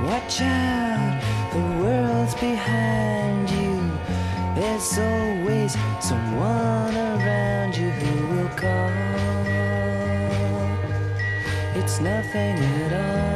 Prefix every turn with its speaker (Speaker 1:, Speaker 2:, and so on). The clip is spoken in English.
Speaker 1: Watch out, the world's behind you. There's always someone around you who will call. It's nothing at all.